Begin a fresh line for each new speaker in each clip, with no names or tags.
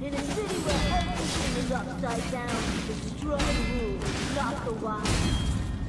In a city where everything is upside down, the strong rule, not the wise.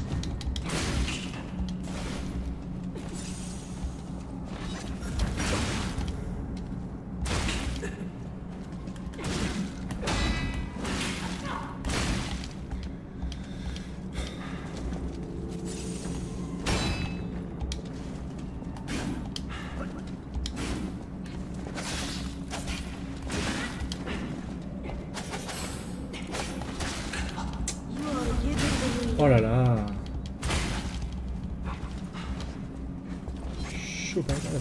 Oh là là. Chaud quand même.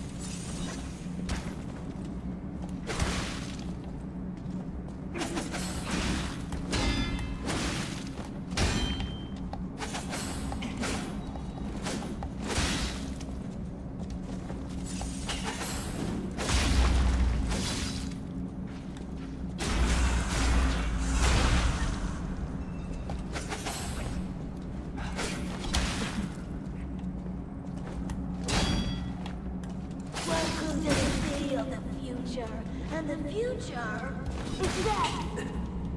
Welcome to the city of the future, and the future is that.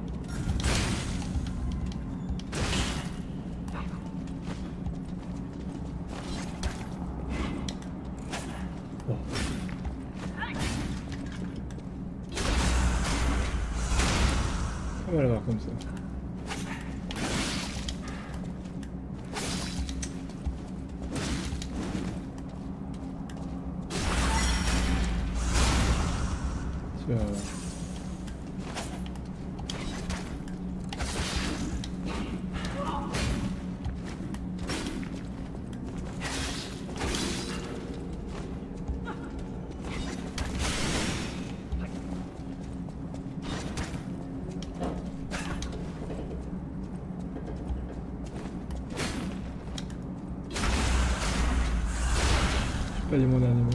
Oh. On va l'avoir comme ça. Pas les mots derniers mots.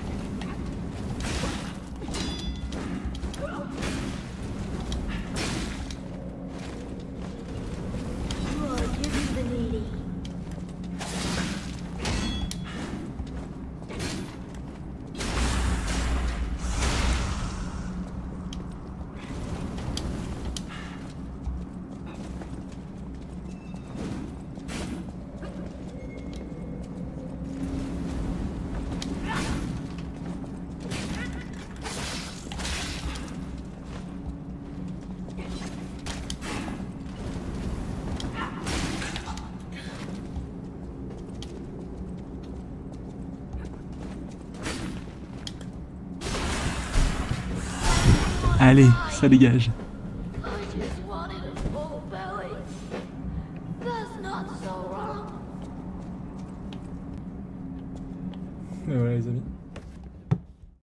Allez, ça dégage.
Et voilà les amis.